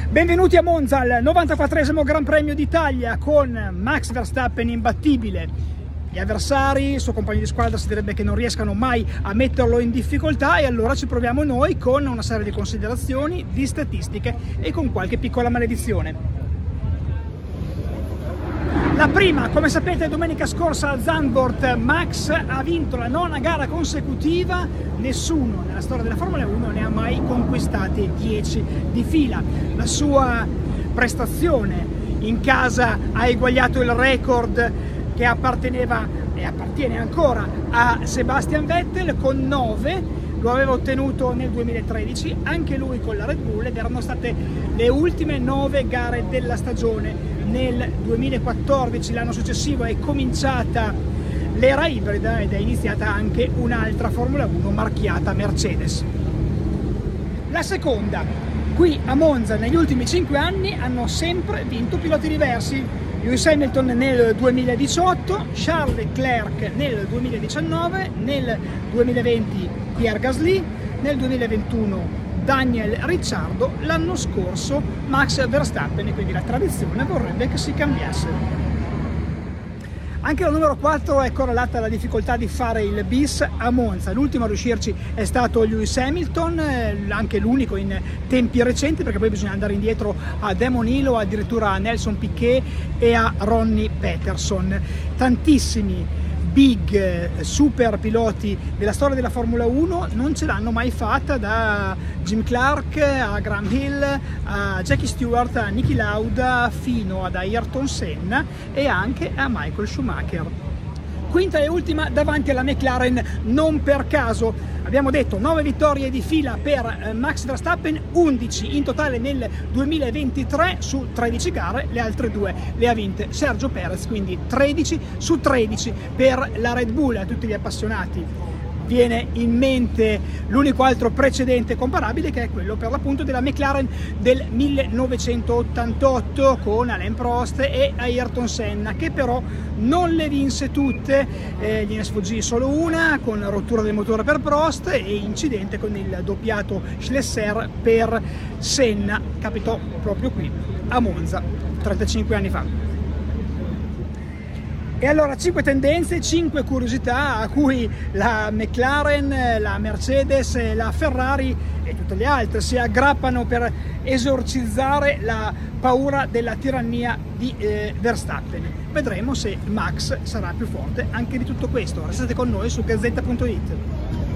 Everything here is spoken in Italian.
Benvenuti a Monza al 94esimo Gran Premio d'Italia con Max Verstappen imbattibile. Gli avversari, il suo compagno di squadra, si direbbe che non riescano mai a metterlo in difficoltà, e allora ci proviamo noi con una serie di considerazioni, di statistiche e con qualche piccola maledizione. La prima, come sapete, domenica scorsa a Zandvoort Max ha vinto la 9ª gara consecutiva. Nessuno nella storia della Formula 1 ne ha mai conquistate 10 di fila. La sua prestazione in casa ha eguagliato il record che apparteneva e appartiene ancora a Sebastian Vettel con 9. Lo aveva ottenuto nel 2013, anche lui con la Red Bull, ed erano state le ultime 9 gare della stagione. Nel 2014, l'anno successivo, è cominciata l'era ibrida ed è iniziata anche un'altra Formula 1 marchiata Mercedes. La seconda, qui a Monza negli ultimi 5 anni hanno sempre vinto piloti diversi. Lewis Hamilton nel 2018, Charles Leclerc nel 2019, nel 2020 Pierre Gasly, nel 2021 Daniel Ricciardo, l'anno scorso Max Verstappen, e quindi la tradizione vorrebbe che si cambiasse. Anche la numero 4 è correlata alla difficoltà di fare il bis a Monza. L'ultimo a riuscirci è stato Lewis Hamilton, anche l'unico in tempi recenti, perché poi bisogna andare indietro a Damon Hill o addirittura a Nelson Piquet e a Ronnie Peterson. Tantissimi big super piloti della storia della Formula 1 non ce l'hanno mai fatta, da Jim Clark a Graham Hill a Jackie Stewart a Niki Lauda fino ad Ayrton Senna e anche a Michael Schumacher. Quinta e ultima davanti alla McLaren, non per caso. Abbiamo detto 9 vittorie di fila per Max Verstappen, 11 in totale nel 2023 su 13 gare, le altre 2 le ha vinte Sergio Perez, quindi 13 su 13 per la Red Bull. A tutti gli appassionati viene in mente l'unico altro precedente comparabile, che è quello per l'appunto della McLaren del 1988 con Alain Prost e Ayrton Senna, che però non le vinse tutte, gliene sfuggì solo una con rottura del motore per Prost e incidente con il doppiato Schlesser per Senna. Capitò proprio qui a Monza 35 anni fa. E allora 5 tendenze, 5 curiosità a cui la McLaren, la Mercedes, la Ferrari e tutte le altre si aggrappano per esorcizzare la paura della tirannia di Verstappen. Vedremo se Max sarà più forte anche di tutto questo. Restate con noi su Gazzetta.it.